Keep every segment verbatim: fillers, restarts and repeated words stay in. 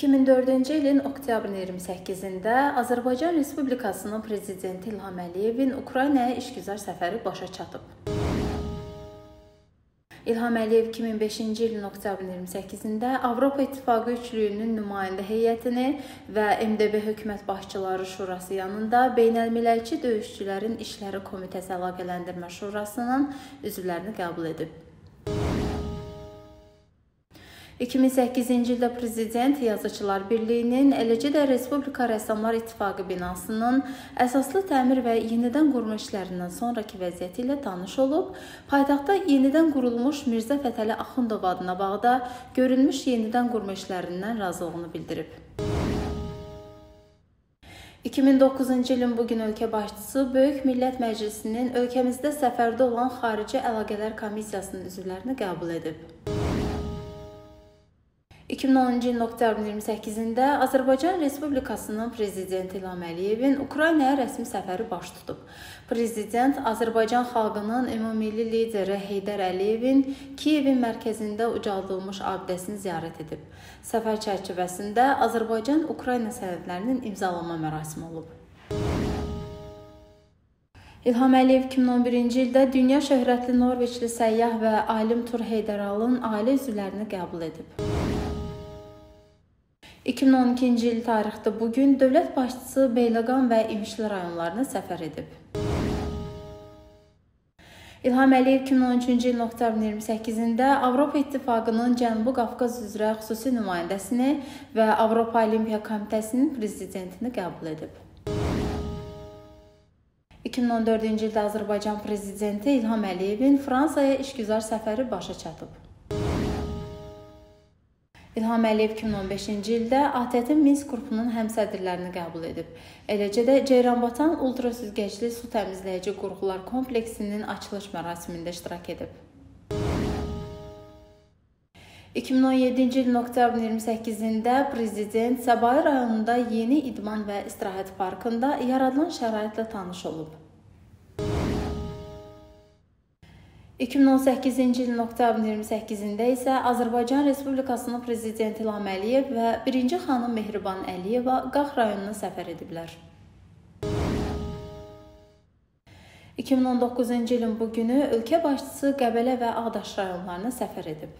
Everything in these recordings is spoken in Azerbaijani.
iki min dördüncü ilin oktyabrın iyirmi səkkizində Azərbaycan Respublikasının Prezidenti İlham Əliyevin Ukraynaya işgüzar səfəri başa çatıb. İlham Əliyev iki min beşinci ilin oktyabrın iyirmi səkkizində Avropa İttifaqı üçlüyünün nümayəndə heyətini və M D B Hökumət Başçıları Şurası yanında Beynəlmiləlçi Döyüşçülərin İşləri Komitəsi Əlaqələndirmə Şurasının üzvlərini qəbul edib. iki min səkkizinci ildə Prezident Yazıçılar Birliyinin, eləcə də Respublika Rəssamlar İttifaqı binasının əsaslı təmir və yenidən qurma işlərindən sonraki vəziyyəti ilə tanış olub, paytaxtda yenidən qurulmuş Mirzə Fətəli Axundov adına bağda görülmüş yenidən qurma işlərindən razılığını bildirib. iki min doqquzuncu ilin bugün ölkə başçısı Böyük Millət Məclisinin ölkəmizdə səfərdə olan Xarici Əlaqələr Komissiyasının üzvlərini qəbul edib. iki min onuncu ilin oktyabrın iyirmi səkkizində Azərbaycan Respublikasının Prezidenti İlham Əliyevin Ukraynaya rəsmi səfəri baş tutub. Prezident Azərbaycan xalqının ümummilli lideri Heydər Əliyevin Kiyevin mərkəzində ucaldılmış abidəsini ziyarət edib. Səfər çərçivəsində Azərbaycan-Ukrayna sənədlərinin imzalanma mərasimi olub. İlham Əliyev iki min on birinci ildə dünya şöhrətli Norveçli səyyah və alim Tur Heydəralın ailə üzvlərini qəbul edib. iki min on ikinci il tarixdə bugün dövlət başçısı Beyləqan və İmişli rayonlarına səfər edib. İlham Əliyev iki min on üçüncü ilin oktyabrın iyirmi səkkizində Avropa İttifaqının Cənubi Qafqaz üzrə xüsusi nümayəndəsini və Avropa Olimpiya Komitəsinin prezidentini qəbul edib. iki min on dördüncü ildə Azərbaycan Prezidenti İlham Əliyevin Fransaya işgüzar səfəri başa çatıb. İlham Əliyev iki min on beşinci ildə A T T Minsk qrupunun həmsədrlərini qəbul edib. Eləcə də Ceyranbatan ultrasüzgəcli su təmizləyici qurğular kompleksinin açılış mərasimində iştirak edib. iki min on yeddinci ilin oktyabrın iyirmi səkkizində Prezident Səbail rayonunda yeni idman və istirahət parkında yaradılan şəraitlə tanış olub. iki min on səkkizinci ilin oktyabrın iyirmi səkkizində isə Azərbaycan Respublikasının Prezidenti İlham Əliyev və birinci xanım Mehriban Əliyeva Qax rayonuna səfər ediblər. iki min on doqquzuncu ilin bugünü ölkə başçısı Qəbələ və Ağdaş rayonlarına səfər edib.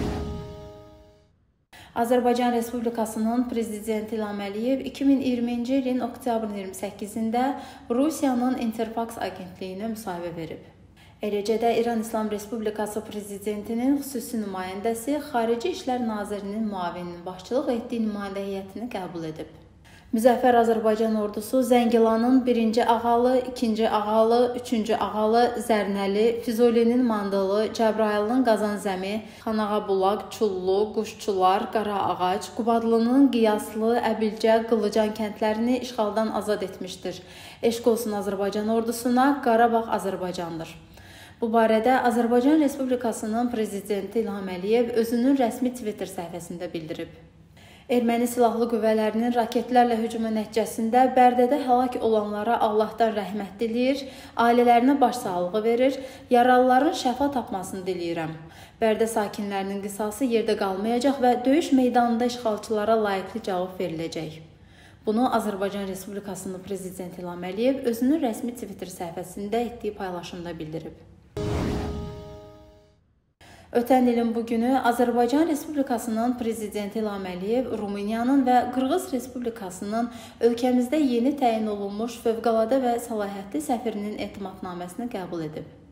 Azərbaycan Respublikasının Prezidenti İlham Əliyev iki min iyirminci ilin oktyabrın iyirmi səkkizində Rusiyanın Interfax agentliyinə müsahibə verib. Eləcə də İran İslam Respublikası Prezidentinin xüsusi nümayəndəsi Xarici İşlər Nazirinin müavininin başçılıq etdiyi nümayəndə heyətini qəbul edib. Müzəffər Azərbaycan ordusu Zəngilanın birinci Ağalı, ikinci Ağalı, üçüncü Ağalı, Zərnəli, Füzulinin Mandalı, Cəbrayılın Qazanzəmi, Xanağa Bulaq, Çullu, Quşçular, Qaraağac, Qubadlının Qiyaslı, Əbilcə, Qılıcan kəndlərini işğaldan azad etmişdir. Eşq olsun Azərbaycan ordusuna, Qarabağ Azərbaycandır. Bu barədə Azərbaycan Respublikasının Prezidenti İlham Əliyev özünün rəsmi Twitter səhifəsində bildirib. Erməni silahlı qüvvələrinin raketlərlə hücumu nəticəsində Bərdədə həlak olanlara Allahdan rəhmət diləyir, ailələrinə başsağlığı verir, yaralıların şəfa tapmasını diləyirəm. Bərdə sakinlərinin qisası yerdə qalmayacaq və döyüş meydanında işğalçılara layiqli cavab veriləcək. Bunu Azərbaycan Respublikasının Prezidenti İlham Əliyev özünün rəsmi Twitter səhifəsində etdiyi paylaşımda bildirib. Ötən ilin bugünü Azərbaycan Respublikasının Prezidenti İlham Əliyev Rumıniyanın və Qırğız Respublikasının ölkəmizdə yeni təyin olunmuş fövqəladə və səlahiyyətli səfirinin etimadnaməsini qəbul edib.